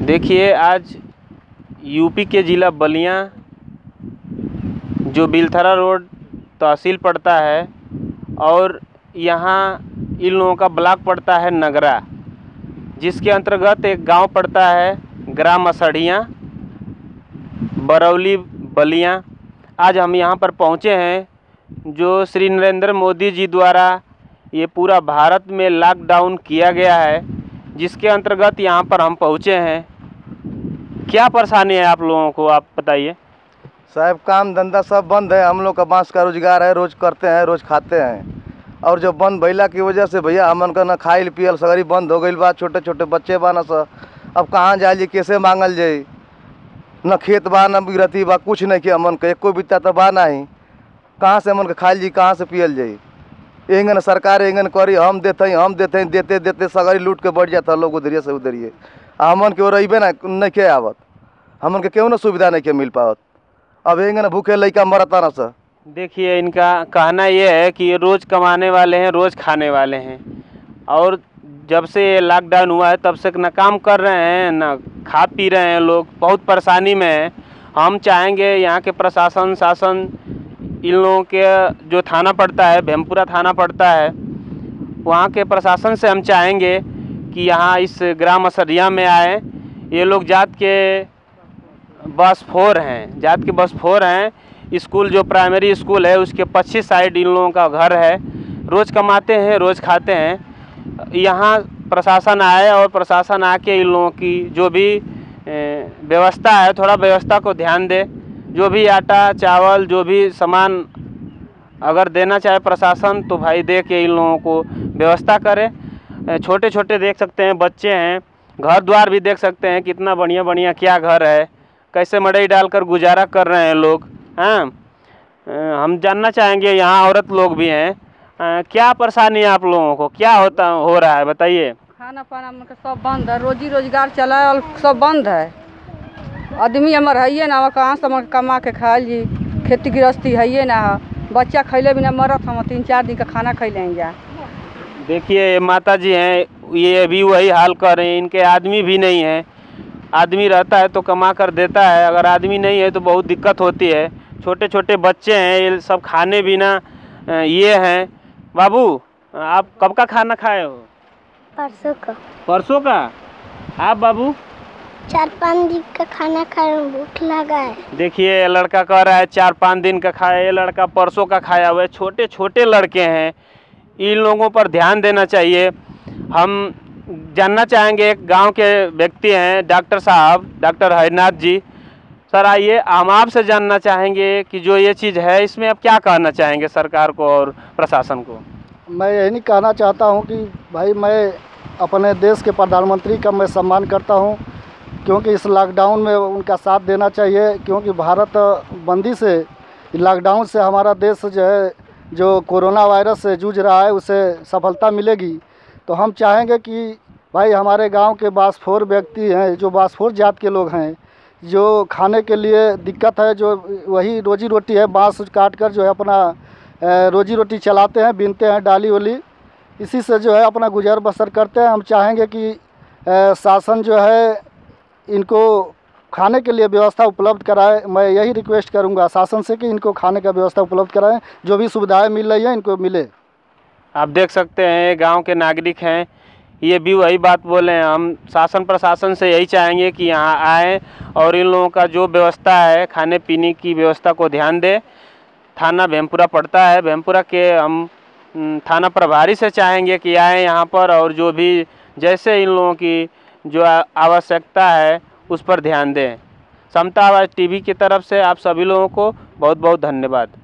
देखिए, आज यूपी के ज़िला बलिया जो बिलथरा रोड तहसील पड़ता है और यहाँ इन लोगों का ब्लॉक पड़ता है नगरा, जिसके अंतर्गत एक गांव पड़ता है ग्राम असड़ियाँ, बरौली, बलिया। आज हम यहाँ पर पहुँचे हैं जो श्री नरेंद्र मोदी जी द्वारा ये पूरा भारत में लॉकडाउन किया गया है, जिसके अंतर्गत यहाँ पर हम पहुँचे हैं। क्या परेशानी है आप लोगों को, आप बताइए। साहब, काम धंधा सब बंद है। हम लोग का बांस का रोजगार है, रोज करते हैं, रोज खाते हैं। और जो बंद भइला की वजह से भैया हमन का न खाइल पियल सगरी बंद हो गई बा। छोटे छोटे बच्चे बा न स, अब कहाँ जाए जी, कैसे मांगल जाई। न खेत बा न बिरती बा, कुछ नहीं कि हमन का एको बिता तो बा नहीं। कहाँ से हमन का खाइल जी, कहाँ से पियल जाई। एंगन सरकार एंगन करी, हम देते देते देते सगरी लूट के बढ़ जाता लोग उधरिए से उधरिए। हमन के रहीबे ना नहीं के आवत, हमन के क्यों न सुविधा नहीं के मिल पावत। अब एंगन भूखे लइका मरता न सर। देखिए, इनका कहना ये है कि ये रोज़ कमाने वाले हैं, रोज़ खाने वाले हैं, और जब से ये लॉकडाउन हुआ है तब से न काम कर रहे हैं, न खा पी रहे हैं। लोग बहुत परेशानी में हैं। हम चाहेंगे यहाँ के प्रशासन शासन इन लोगों के जो थाना पड़ता है, भेमपुरा थाना पड़ता है, वहाँ के प्रशासन से हम चाहेंगे कि यहाँ इस ग्राम असरिया में आए। ये लोग जात के बस 4 हैं, जात के बस 4 हैं। स्कूल जो प्राइमरी स्कूल है उसके पश्चिम साइड इन लोगों का घर है। रोज़ कमाते हैं, रोज़ खाते हैं। यहाँ प्रशासन आए और प्रशासन आके इन लोगों की जो भी व्यवस्था है, थोड़ा व्यवस्था को ध्यान दे। जो भी आटा चावल जो भी सामान अगर देना चाहे प्रशासन तो भाई दे के इन लोगों को व्यवस्था करे। छोटे छोटे देख सकते हैं बच्चे हैं, घर द्वार भी देख सकते हैं कितना बढ़िया बढ़िया क्या घर है, कैसे मड़ई डालकर गुजारा कर रहे हैं लोग। हाँ, हम जानना चाहेंगे, यहाँ औरत लोग भी हैं, क्या परेशानी है आप लोगों को, क्या हो रहा है बताइए। खाना पाना मतलब सब बंद है, रोजी रोजगार चला और सब बंद है। आदमी हमार है ना, कहाँ से हम कमा के खाए जी, खेती गृहस्थी है ना। बच्चा खैले बिना मरत, हम 3-4 दिन का खाना खैलेंगे। देखिए, माता जी हैं, ये भी वही हाल कर रहे हैं। इनके आदमी भी नहीं है। आदमी रहता है तो कमा कर देता है, अगर आदमी नहीं है तो बहुत दिक्कत होती है। छोटे छोटे बच्चे हैं, ये सब खाने बिना ये हैं। बाबू, आप कब का खाना खाए हो? परसों का। परसों का। आप बाबू? 4-5 दिन का खाना खाए, भूख लगा है। देखिए, लड़का कह रहा है 4-5 दिन का खाया, ये लड़का परसों का खाया हुआ है। छोटे छोटे लड़के हैं, इन लोगों पर ध्यान देना चाहिए। हम जानना चाहेंगे, एक गांव के व्यक्ति हैं, डॉक्टर साहब, डॉक्टर हरिनाथ जी। सर आइए, हम आपसे जानना चाहेंगे कि जो ये चीज़ है इसमें आप क्या कहना चाहेंगे सरकार को और प्रशासन को। मैं यही नहीं कहना चाहता हूं कि भाई मैं अपने देश के प्रधानमंत्री का मैं सम्मान करता हूं, क्योंकि इस लॉकडाउन में उनका साथ देना चाहिए। क्योंकि भारत बंदी से, लॉकडाउन से हमारा देश जो है, जो कोरोना वायरस से जूझ रहा है, उसे सफलता मिलेगी। तो हम चाहेंगे कि भाई हमारे गांव के बासफोर व्यक्ति हैं, जो बासफोर जात के लोग हैं, जो खाने के लिए दिक्कत है, जो वही रोजी रोटी है, बांस काट कर जो है अपना रोजी रोटी चलाते हैं, बीनते हैं डाली वाली, इसी से जो है अपना गुजर बसर करते हैं। हम चाहेंगे कि शासन जो है इनको खाने के लिए व्यवस्था उपलब्ध कराए। मैं यही रिक्वेस्ट करूंगा शासन से कि इनको खाने का व्यवस्था उपलब्ध कराएं, जो भी सुविधाएं मिल रही हैं इनको मिले। आप देख सकते हैं गांव के नागरिक हैं, ये भी वही बात बोले हैं। हम शासन प्रशासन से यही चाहेंगे कि यहाँ आएँ और इन लोगों का जो व्यवस्था है खाने पीने की व्यवस्था को ध्यान दें। थाना भेमपुरा पड़ता है, भेमपुरा के हम थाना प्रभारी से चाहेंगे कि आएँ यहाँ पर, और जो भी जैसे इन लोगों की जो आवश्यकता है उस पर ध्यान दें। समता आवाज़ टीवी की तरफ से आप सभी लोगों को बहुत बहुत धन्यवाद।